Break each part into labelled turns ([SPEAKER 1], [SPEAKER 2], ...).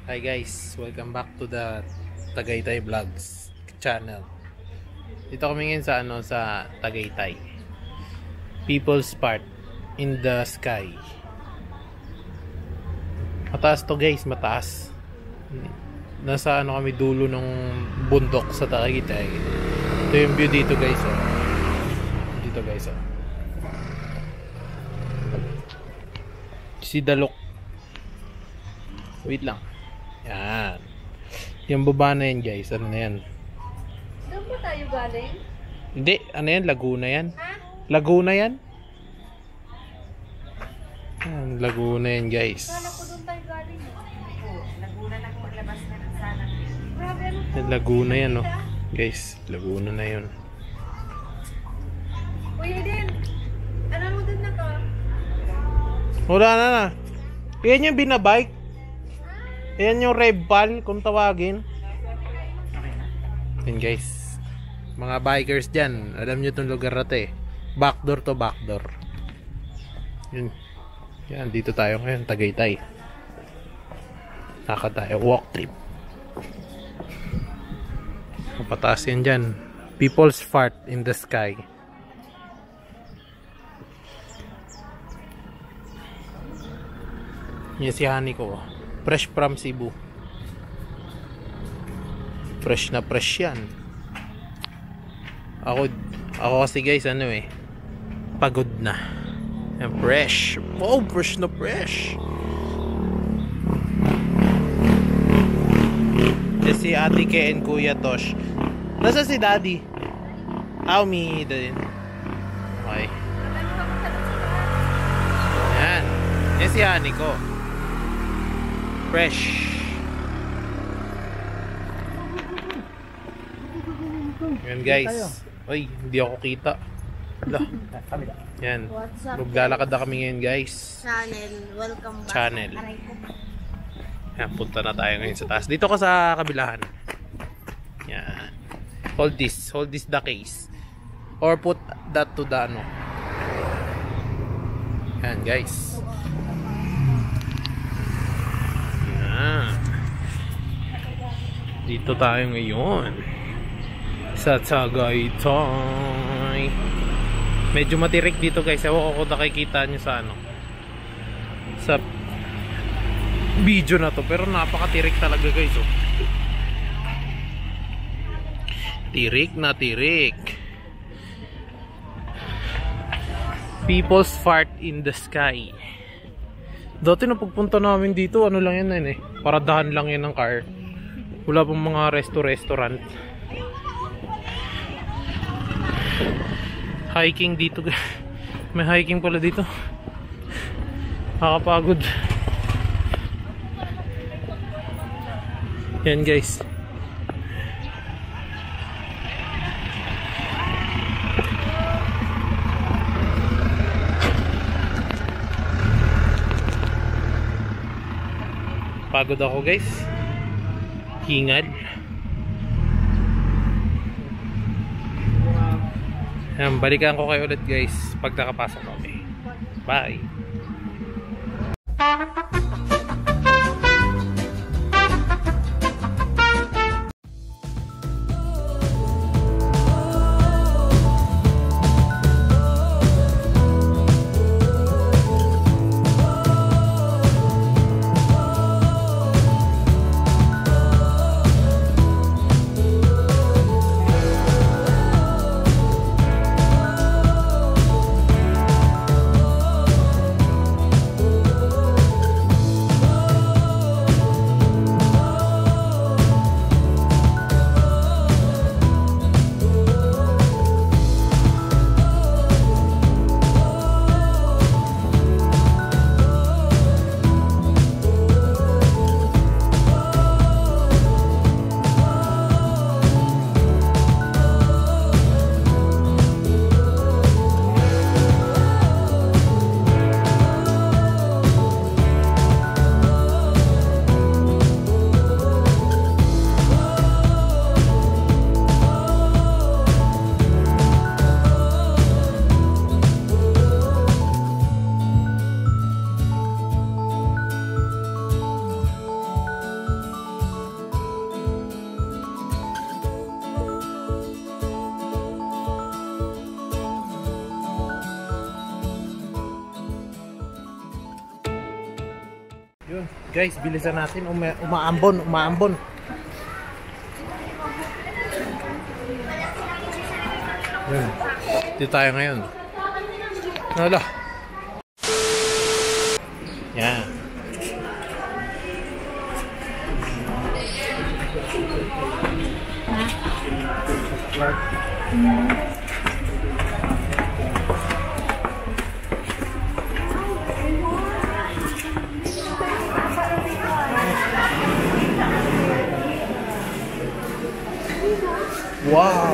[SPEAKER 1] Hi guys, welcome back to the Tagaytay Vlogs channel. Dito kami ngayon sa Tagaytay. People's Park in the Sky. Mataas to guys, mataas. Nasa kami dulo ng bundok sa Tagaytay. Ito yung view dito guys, oh. Dito guys, oh. Si Dalok. Wait lang. Yan. Yung baba na yan guys. Ano na yan?
[SPEAKER 2] Doon ba tayo galing?
[SPEAKER 1] Hindi. Ano yan? Laguna yan.
[SPEAKER 2] Ha?
[SPEAKER 1] Laguna yan. Yan, Laguna yan guys.
[SPEAKER 2] Kala ko doon tayo galing. Oo. Laguna na kung labas na sana. Grabe ano to?
[SPEAKER 1] Yan, Laguna yan, no? Guys, Laguna na yun.
[SPEAKER 2] Uy, Eden. Ano mo doon na ka?
[SPEAKER 1] Wala na. Yan yung binabike. Yan yung Revpal kung tawagin. Yan guys. Mga bikers dyan. Alam nyo itong lugar na ito eh. Backdoor to backdoor. Yun. Yan, dito tayo ngayon. Tagaytay. Naka tayo. Walk trip. Kapataas yan dyan. People's Fart in the Sky. Yan si Honey ko. Fresh from Cebu. Fresh na fresh yan. Ako kasi guys pagod na. Yan, fresh. Oh, fresh na fresh. Yan si Ate Ke and Kuya Tosh. Nasa si Daddy? Umi din. Okay. Yan. Yan si Honey ko. Fresh. Yan guys. Uy, hindi ako kita. Ala. Yan. Maglalakad na kami ngayon guys.
[SPEAKER 2] Channel. Welcome back.
[SPEAKER 1] Channel. Yan, punta na tayo ngayon sa taas. Dito ka sa kabilahan. Yan. Hold this the case. Or put that to the ano. Yan guys. Dito tayo ngayon sa Tagaytay. Medyo matirik dito guys. Ewan ko kung nakikita nyo sa sa video na to. Pero napakatirik talaga guys, oh. Tirik na tirik. People's Fart in the Sky. Dati na pagpunta namin dito, ano lang yan paradahan lang yan ng car. Wala pong mga restaurant. Hiking dito. May hiking pala dito. Nakakapagod. Yan guys. Pagod ako guys. Hingal. Yan, balikan ko kayo ulit guys pag nakapasok kami. Bye. Guys, bilisan natin. Umaambon. Yun. Dito tayo ngayon. Wala. Yan. Wow.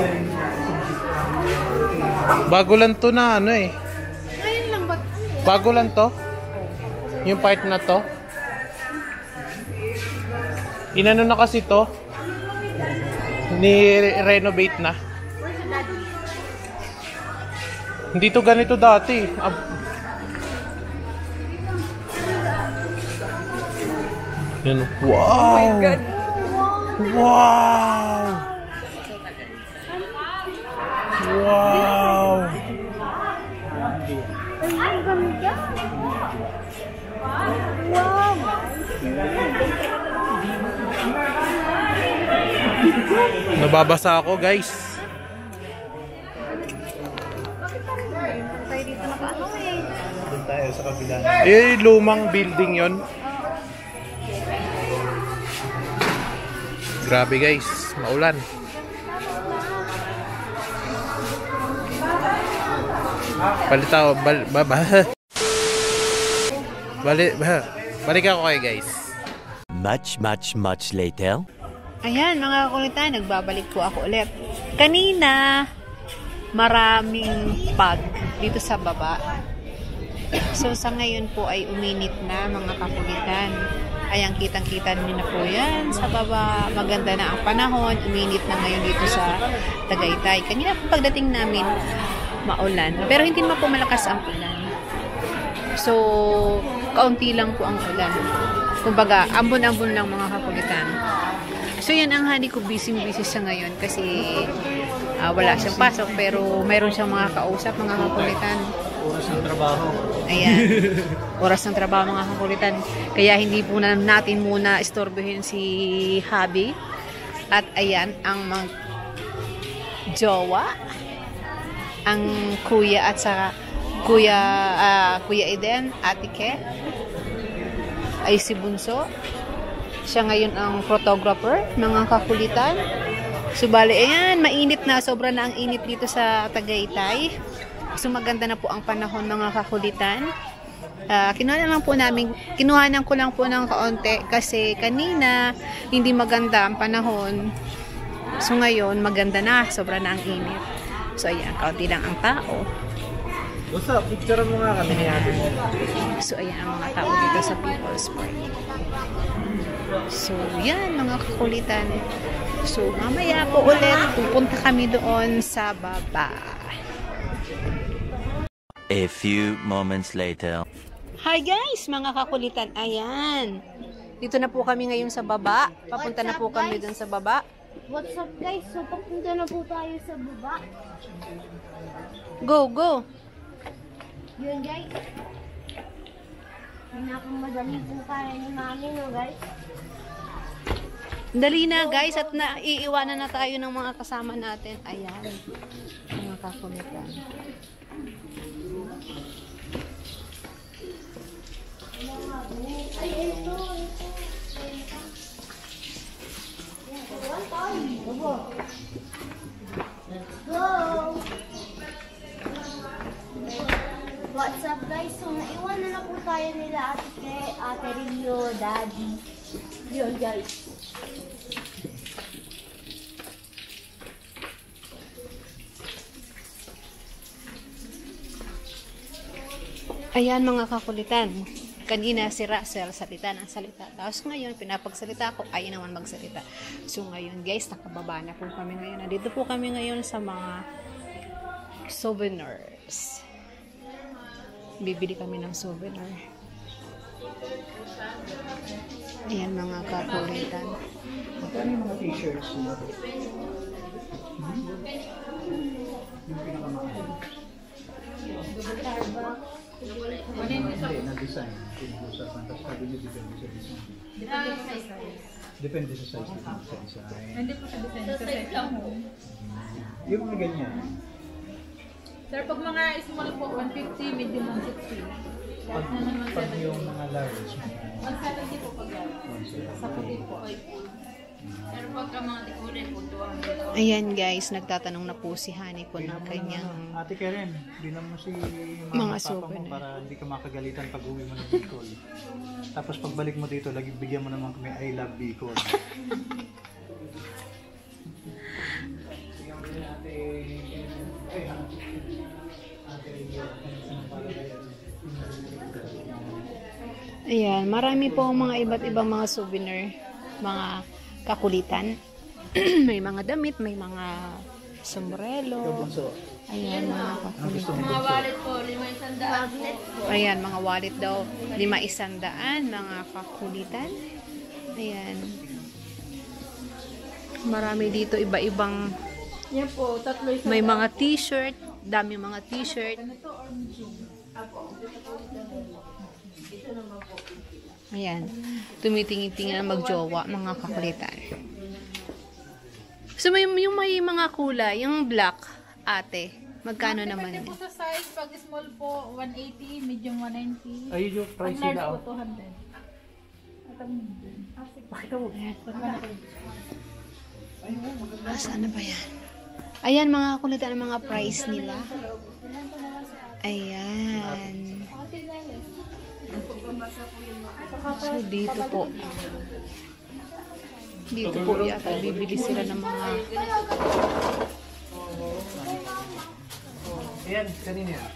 [SPEAKER 1] Bago lang to na ano eh.
[SPEAKER 2] Ngayon lang ba?
[SPEAKER 1] Bago lang to. Yung part na to. Inano na kasi to. Ni-renovate na. Hindi to ganito dati. Yan. Wow.
[SPEAKER 2] Oh my God.
[SPEAKER 1] Wow. Wow.
[SPEAKER 2] Ang ganda. Wow.
[SPEAKER 1] Nababasa ako, guys.
[SPEAKER 2] Tayo dito nakaano eh.
[SPEAKER 1] Doon tayo sa kabila. Eh, lumang building yon. Grabe, guys. Maulan. Balik ako kayo, guys.
[SPEAKER 3] Much later.
[SPEAKER 2] Ayan mga kakulitan, nagbabalik po ako ulit. Kanina, maraming pag dito sa baba. So sa ngayon po ay uminit na mga kakulitan. Ayan, kitang-kita niyo na po yan sa baba. Maganda na ang panahon. Uminit na ngayon dito sa Tagaytay. Kanina po pagdating namin, maulan. Pero hindi naman po malakas ang ulan. So, kaunti lang po ang ulan. Kumbaga, ambon-ambon lang mga kakulitan. So, yan ang honey ko. Busy-busy sa ngayon kasi wala siyang pasok. Pero mayroon siyang mga kausap, mga kakulitan.
[SPEAKER 1] Oras ng trabaho.
[SPEAKER 2] Ayan. Oras ng trabaho, mga kakulitan. Kaya hindi po natin muna istorbohin si Habi. At ayan, ang mga jowa, ang kuya at saka Kuya Eden, Ate Ke, ay si Bunso. Siya ngayon ang photographer, mga kakulitan. Subali, ayan, mainit na. Sobra na ang init dito sa Tagaytay. So maganda na po ang panahon, mga kakulitan. Kinuhanan ko lang po ng kaunti kasi kanina hindi maganda ang panahon. So ngayon maganda na, sobra na ang init. So ayan, kaunti lang ang tao.
[SPEAKER 1] What's up? Picture mo nga kami ni Ate.
[SPEAKER 2] So ayan ang mga tao dito sa People's Park. So yan mga kakulitan. So mamaya po ulit pupunta kami doon sa baba.
[SPEAKER 3] A few moments later.
[SPEAKER 2] Hi guys, mga kakulitan. Ayan. Dito na po kami ngayon sa baba. Papunta na po kami doon sa baba.
[SPEAKER 4] What's up guys? So papunta na po tayo sa baba.
[SPEAKER 2] Go, go.
[SPEAKER 4] Yun guys. Pinakamadali po kaya ni mami no guys.
[SPEAKER 2] Dali na guys at naiiwanan na tayo ng mga kasama natin. Ayan. Mga kakulitan.
[SPEAKER 4] Go! What's up guys? So naiwan na po tayo nila Ate Rio, Daddy. Yun guys.
[SPEAKER 2] Ayan mga kakulitan. Kanina si Russell salita ng salita. Tapos ngayon pinapagsalita ako, ay naman magsalita. So ngayon guys, nakababa na po kami ngayon. Nandito po kami ngayon sa mga souvenirs. Bibili kami ng souvenir. Ayan mga kakulitan.
[SPEAKER 1] Ano yung mga t-shirts mo? Yung pinakamahal.
[SPEAKER 5] Hindi, na-design. Pinag-usapan. Tapos sabi niyo, depende sa design. Depende sa size, depende sa design.
[SPEAKER 6] Hindi po sa design. Sa size lang po.
[SPEAKER 5] Yung mga ganyan.
[SPEAKER 6] Sir, pag mga small po, 150, medium 160.
[SPEAKER 5] Pag yung mga large,
[SPEAKER 6] 170 po pag sa puti po.
[SPEAKER 7] Pero pagka mga dekulay po, 200.
[SPEAKER 2] Ayan guys, nagtatanong na po si Honey po ng kanyang
[SPEAKER 5] Ate Karen, bilang mo si
[SPEAKER 2] Mga
[SPEAKER 5] mama papa mo
[SPEAKER 2] souvenir.
[SPEAKER 5] para hindi ka makagalitan pag uwi mo ng Bicol. Tapos pagbalik mo dito, lagi bigyan mo naman kami I love Bicol.
[SPEAKER 2] Ayan, marami po ang mga iba't ibang mga souvenir, mga kakulitan. May mga damit, may mga sombrero. Ayan, mga kakulitan.
[SPEAKER 7] Mga wallet po, 500. Magnet po.
[SPEAKER 2] Ayan, mga wallet daw, 500, mga kakulitan. Ayan. Marami dito, iba-ibang,
[SPEAKER 6] Yan po, tatlo isa.
[SPEAKER 2] may mga t-shirt, dami mga t-shirt. Ayan, tumitingin-tingin na magjowa, mga kakulitan. So, yung may mga kulay, yung black, ate, magkano naman
[SPEAKER 6] Depende
[SPEAKER 2] yun?
[SPEAKER 6] po sa size. Pag small po, 180, medium 190.
[SPEAKER 5] Ay, yung
[SPEAKER 6] Pag
[SPEAKER 5] price
[SPEAKER 6] large
[SPEAKER 5] nila.
[SPEAKER 6] po, 200. At ang medium. Pakita mo.
[SPEAKER 2] Saan na ba yan? Ayan, mga kakulitan ang mga price nila. Ayan. So, dito po. Dito po yata bibili sila ng mga
[SPEAKER 1] Ayan, kanina yan.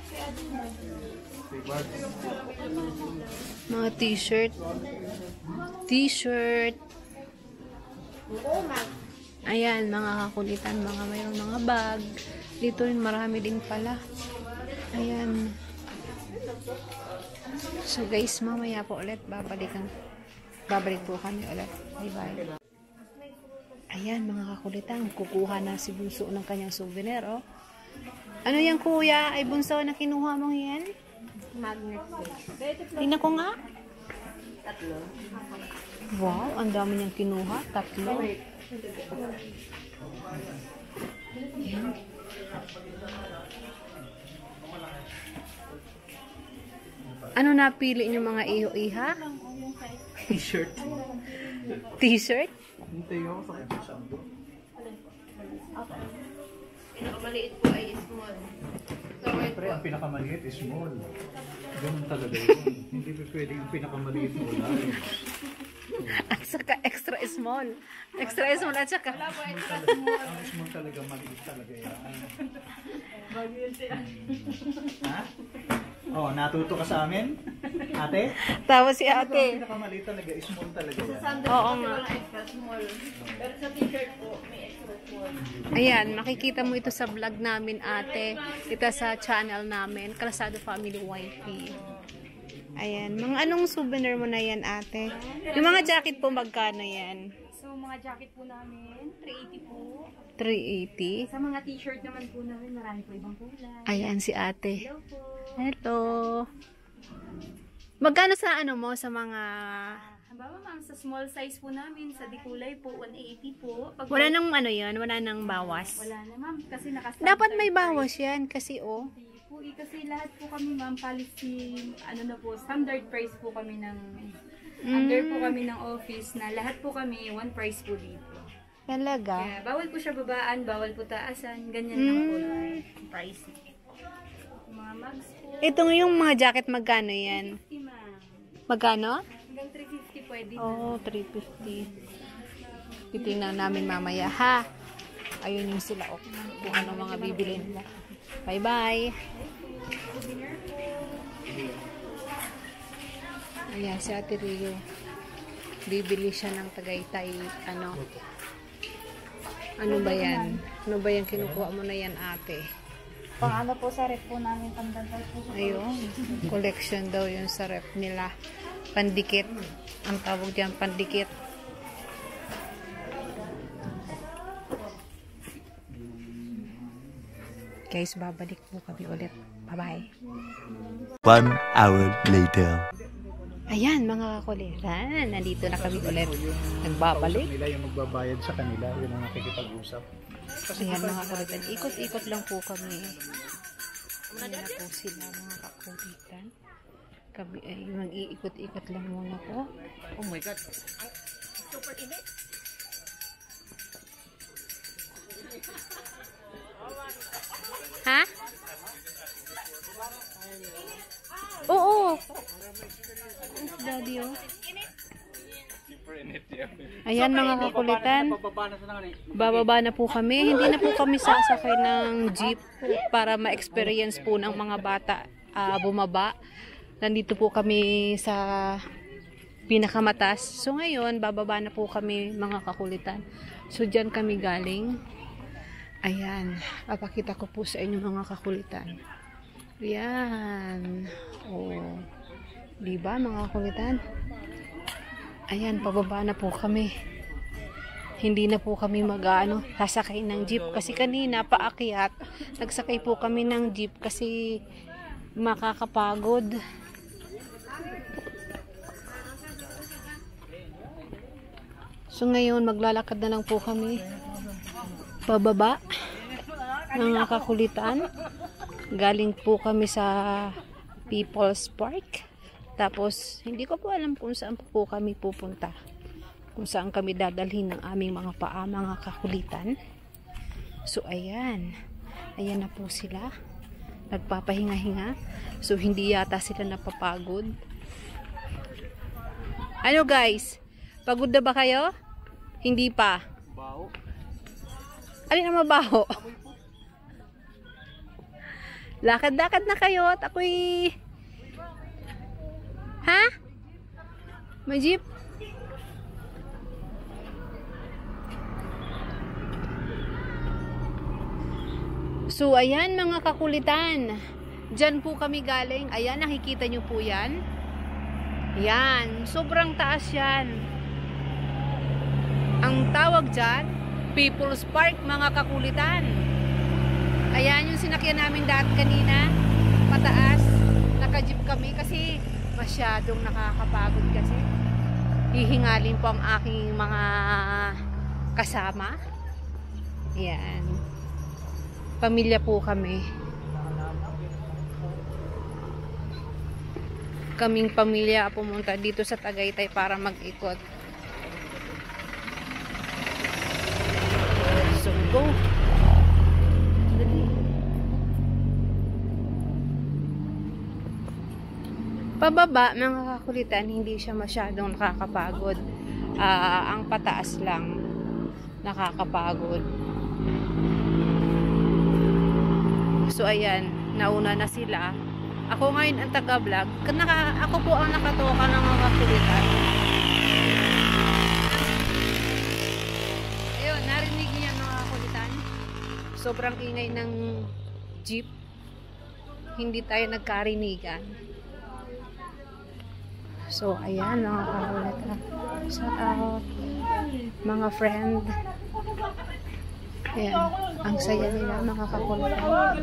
[SPEAKER 2] mga t-shirt. T-shirt. Ayan, mga kakulitan, mga mayroong mga bag. Dito rin marami din pala. Ayan. So guys, mamaya po ulit babalik po kami ulit. Bye-bye. Ayan, mga kakulitan, kukuha na si Bunso ng kanyang souvenir, oh. Ano yan, kuya? Ay, Bunso, na kinuha mong yan?
[SPEAKER 4] Magnet po.
[SPEAKER 2] Tingnan ko nga. Wow, ang dami niyang kinuha. 3. Ayan. Ano napili niyo mga iho-iha?
[SPEAKER 5] T-shirt.
[SPEAKER 2] T-shirt?
[SPEAKER 5] Hintay ako sa kasama.
[SPEAKER 7] Pinakamaliit po ay small. So, wait
[SPEAKER 5] Siyempre,
[SPEAKER 7] po.
[SPEAKER 5] ang pinakamaliit is small. Ganun talaga yun. Hindi pa pwede yung pinakamaliit mo large.
[SPEAKER 2] At saka extra small. Extra small at saka.
[SPEAKER 5] Ang small talaga, maliit talaga yan. Ha? Oh, natuto ka sa amin? Ate?
[SPEAKER 2] Tapos si
[SPEAKER 5] Ang
[SPEAKER 2] ate.
[SPEAKER 5] pinakamaliit talaga, small talaga yan.
[SPEAKER 2] Oo nga.
[SPEAKER 7] Walang extra small. Pero sa t-shirt po, may extra small.
[SPEAKER 2] Ayan, makikita mo ito sa vlog namin, ate. Ito sa channel namin, Calzado Family Wifey. Ayan, mga anong souvenir mo na yan, ate? Yung mga jacket po, magkano yan?
[SPEAKER 8] So, mga jacket po namin, 380 po.
[SPEAKER 2] 380.
[SPEAKER 8] Sa mga t-shirt naman po namin, marami po ibang kulay.
[SPEAKER 2] Ayan si ate.
[SPEAKER 8] Hello po.
[SPEAKER 2] Hello. Magkano sa ano mo, sa mga...
[SPEAKER 8] Halimbawa ma'am, sa small size po namin, sa dikulay po, 180 po. Pag
[SPEAKER 2] Wala nang ano yun, wala nang bawas.
[SPEAKER 8] Wala na ma'am, kasi naka-standard
[SPEAKER 2] Dapat may
[SPEAKER 8] price.
[SPEAKER 2] bawas yan, kasi oh.
[SPEAKER 8] Hindi po, kasi lahat po kami ma'am, policy, ano na po, standard price po kami ng, under po kami ng office na lahat po kami, one price po dito.
[SPEAKER 2] Talaga.
[SPEAKER 8] Kaya bawal po siya babaan, bawal po taasan, ganyan lang po yung price. Mga mags po,
[SPEAKER 2] Ito yung mga jacket, magkano yan?
[SPEAKER 8] 50 ma'am.
[SPEAKER 2] Magkano?
[SPEAKER 8] Hanggang 350 pwede na.
[SPEAKER 2] Oo, 350. Titingnan namin mamaya, ha? Ayun yung sila, oh. Kung ano mga bibili nila. Bye-bye. Ayan, si Ate Rio. Bibili siya ng Tagaytay, ano. Ano ba yan? Ano ba yan kinukuha mo na yan, ate?
[SPEAKER 4] Pang ano po sa rep po namin, pangdantay po.
[SPEAKER 2] Ayun, collection daw yun sa rep nila. Pandikit. Ang tawag diyan, pandikit. guys, babalik po kami ulit. Bye-bye.
[SPEAKER 3] 1 hour later.
[SPEAKER 2] Ayan mga kakulitan, nandito na kami ulit. Nagbabalik.
[SPEAKER 5] Nila yung magbabayad sa kanila, yun ang nakikipag-usap.
[SPEAKER 2] Ayan mga kakulitan, ikot-ikot lang po kami. Ayan na po sila mga kakulitan. Kami ay mag-iikot-ikot lang muna po. Oh my God. Super init. Ha? Oo. Daddy, oh. Ayan mga kakulitan. Bababa na po kami. Hindi na po kami sasakay ng jeep para ma-experience po ng mga bata bumaba. Nandito po kami sa pinakamatas. So ngayon, bababa na po kami mga kakulitan. So dyan kami galing. Ayan. Papakita ko po sa inyo mga kakulitan. Ayan. Oh. Diba mga kakulitan? Ayan, pababa na po kami. Hindi na po kami sasakay ng jeep. Kasi kanina, paakyat, nagsakay po kami ng jeep kasi makakapagod. So ngayon, maglalakad na lang po kami. Pababa. Mga kakulitan. Galing po kami sa People's Park. Tapos, hindi ko po alam kung saan po kami pupunta. Kung saan kami dadalhin ng aming mga paa, mga kakulitan. So, ayan. Ayan na po sila. Nagpapahinga-hinga. So, hindi yata sila napapagod. Ano guys? Pagod na ba kayo? Hindi pa. Baho. Alin ang mabaho? Lakad-lakad na kayo at ako'y... Ha? May jeep? So, ayan mga kakulitan. Diyan po kami galing. Ayan, nakikita nyo po yan. Yan. Sobrang taas yan. Ang tawag dyan, People's Park, mga kakulitan. Ayan yung sinakyan namin dati kanina. Pataas. Naka-jeep kami kasi masyadong nakakapagod kasi. Hihingalin po ang aking mga kasama. Yan. Pamilya po kami. Kaming pamilya pumunta dito sa Tagaytay para mag-ikot. So, go! Pababa, mga kakulitan, hindi siya masyadong nakakapagod. Ang pataas lang nakakapagod. So, ayan, nauna na sila. Ako ngayon ang taga-vlog. Ako po ang nakatoka ng mga kakulitan. Ayun, narinig niya mga kakulitan. Sobrang ingay ng jeep. Hindi tayo nagkarinigan. So, ayan mga kakulitan. Shout out mga friend. Ayan, ang saya nila mga kakulitan.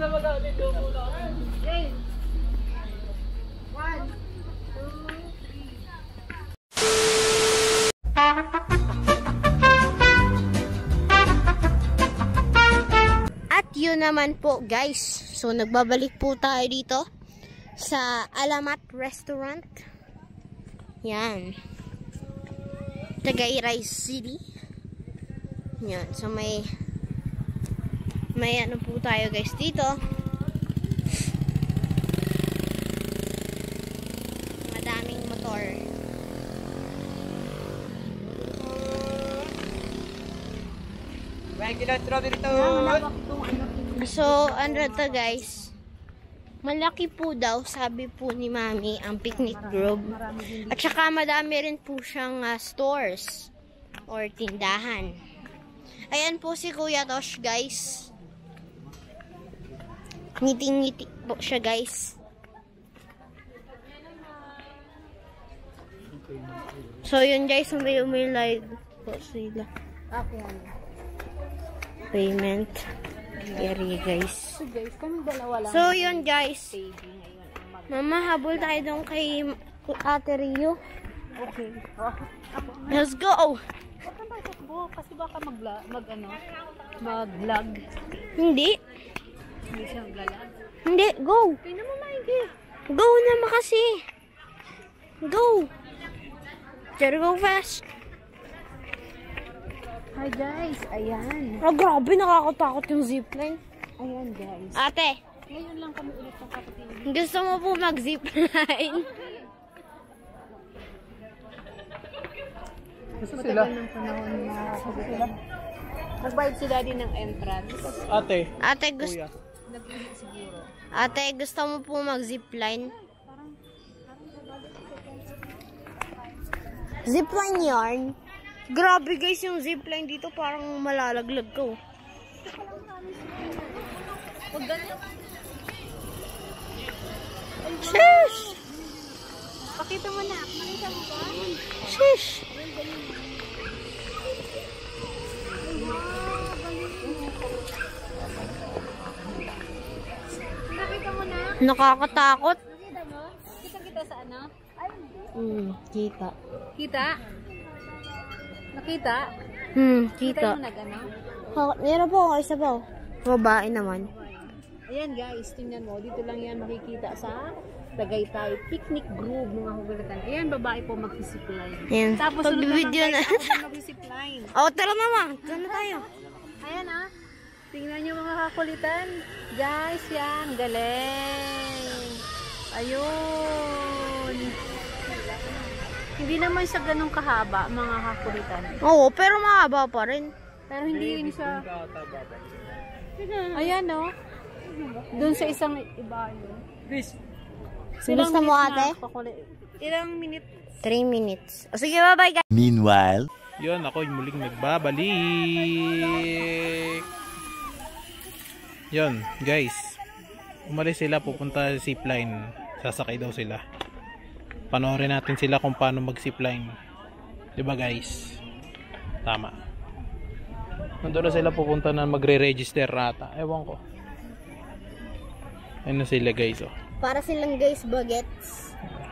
[SPEAKER 4] At yun naman po guys. So, nagbabalik po tayo dito sa Alamat Restaurant. Yan. Tagaytay City. Yan. So, may ano po tayo guys dito. Madaming motor. So, ano to guys? Malaki po daw, sabi po ni Mami, ang picnic grove. At saka madami rin po siyang stores or tindahan. Ayan po si Kuya Tosh, guys. Ngiti-ngiti po siya, guys. So, yun guys, may live po sila. Payment. area, guys.
[SPEAKER 2] So guys, kami dalawa lang.
[SPEAKER 4] So, yun, guys.
[SPEAKER 2] Baby ngayon ang mag-
[SPEAKER 4] Mama, habol tayo doon kay Ate Rio.
[SPEAKER 2] Okay.
[SPEAKER 4] Let's go!
[SPEAKER 2] Huwag kang tatakbo kasi baka mag-vlog.
[SPEAKER 4] Hindi.
[SPEAKER 2] Hindi siya maglalag.
[SPEAKER 4] Hindi. Go!
[SPEAKER 2] Tingnan mo maigi.
[SPEAKER 4] Go naman kasi. Go! Better go fast.
[SPEAKER 2] Hi guys, ayan.
[SPEAKER 4] Oh, grabe. Nakakatakot yung zipline.
[SPEAKER 2] Ayan guys.
[SPEAKER 4] Ate,
[SPEAKER 2] Ngayon lang kami ulit ng kapatid.
[SPEAKER 4] gusto mo po mag-zipline?
[SPEAKER 2] Matagal ng panahon na sila. Nagbayad si daddy ng entrance.
[SPEAKER 1] Ate,
[SPEAKER 4] Ate, gusto...
[SPEAKER 1] kuya.
[SPEAKER 2] Nag-ihi siguro.
[SPEAKER 4] Ate, gusto mo po mag-zipline? Zipline yarn? Grabe guys, yung zipline dito parang malalaglag ko.
[SPEAKER 2] Pag ganyan,
[SPEAKER 4] Shish!
[SPEAKER 2] pakita mo na. Makita mo ba?
[SPEAKER 4] Shish!
[SPEAKER 2] Nakita mo na?
[SPEAKER 4] Nakakatakot.
[SPEAKER 2] Nakita mo? Kita sa ano?
[SPEAKER 4] Kita.
[SPEAKER 2] Kita? Nakita? Kita
[SPEAKER 4] Kita.
[SPEAKER 2] yung nag-ano?
[SPEAKER 4] Meron po ako, isa po. Babae naman.
[SPEAKER 2] Ayan guys, tingnan mo. Dito lang yan makikita sa Tagaytay Picnic Grove, mga hugulatan. Ayan, babae po mag-zipline.
[SPEAKER 4] Ayan.
[SPEAKER 2] Tapos sunod
[SPEAKER 4] Pag-video
[SPEAKER 2] naman
[SPEAKER 4] na.
[SPEAKER 2] guys, ako mag-zipline.
[SPEAKER 4] Oh, tara mama. Tara na tayo.
[SPEAKER 2] Ayan ah. Tingnan nyo mga kakulitan. Guys, yan. Galing. Ayun. Hindi naman siya ganun kahaba, mga kakulitan.
[SPEAKER 4] Oo, pero mahaba pa rin.
[SPEAKER 2] Pero hindi rin siya. Ayan no. Doon sa isang iba yun.
[SPEAKER 4] Gusto mo ate?
[SPEAKER 2] Ilang minute?
[SPEAKER 4] 3 minutes. O sige, bye-bye guys.
[SPEAKER 3] Meanwhile,
[SPEAKER 1] Yun, ako yung muling nagbabalik. Yun, guys. Umalis sila, pupunta sa zipline. Sasakay daw sila. Panoorin natin sila kung paano mag-zipline. Diba guys? Tama. Nandun na sila pupunta na magre-register nata. Ewan ko. Ayun na sila guys, oh.
[SPEAKER 4] Para silang guys bagets.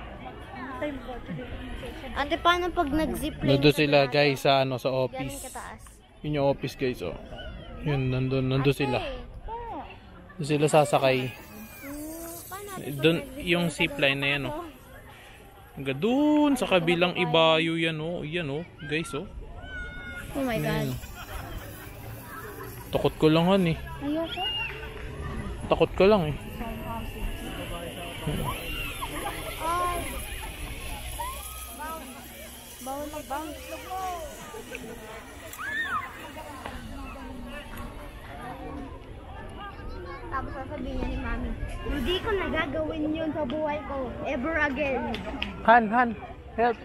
[SPEAKER 4] Ate, paano pag nag-zipline?
[SPEAKER 1] Nandun sila guys sa ano, sa
[SPEAKER 4] Galing
[SPEAKER 1] office.
[SPEAKER 4] kataas.
[SPEAKER 1] Yun yung office guys, oh. Yun, nandun sila. Doon sila sasakay. Doon, yung zipline na yan, oh. Hanggang doon sa kabilang ibayo yan, oh. Yan, oh. Guys, oh.
[SPEAKER 4] Oh my God.
[SPEAKER 1] Yan. Takot ko lang han, eh.
[SPEAKER 4] Ayoko.
[SPEAKER 1] Takot ko lang, eh.
[SPEAKER 4] Bawal mag-bounce. Tapos sasabihin niya ni Mami, hindi ko nagagawin yun sa buhay ko. Ever again.
[SPEAKER 1] Han, help.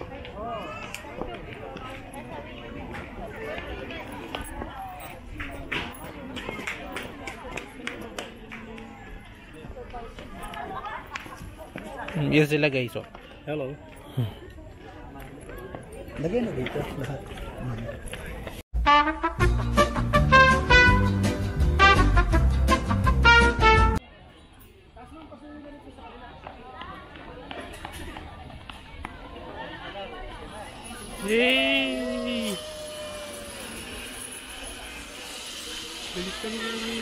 [SPEAKER 1] Yan sila guys, oh.
[SPEAKER 5] Hello. Lagay na dito lahat.
[SPEAKER 1] Yay! Bilis ka naman.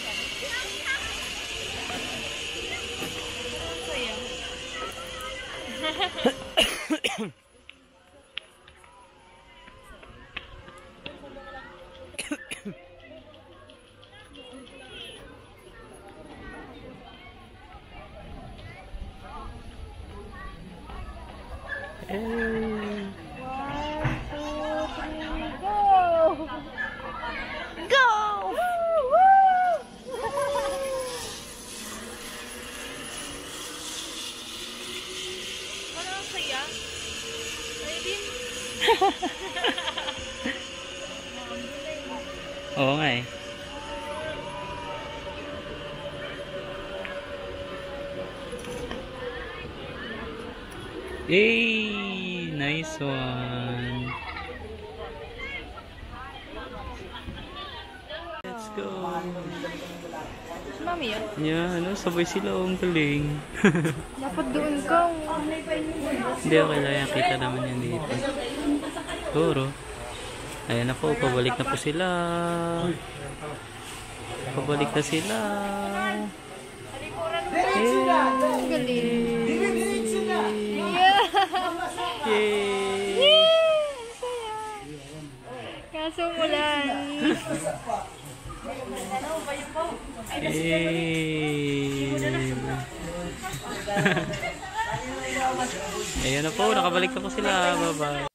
[SPEAKER 9] Oo nga eh. Yay! Nice one. Let's go.
[SPEAKER 2] mami yun?
[SPEAKER 9] Yan, ano, sabay sila. Ang galing.
[SPEAKER 2] Dapat doon ka.
[SPEAKER 9] Hindi, okay lang yan. Kita naman yan dito. Siguro. Ayan na po, pabalik na po sila. Pabalik na sila. Yay!
[SPEAKER 2] Kaso mulan.
[SPEAKER 9] Ayan na po, nakabalik na po sila. Bye-bye.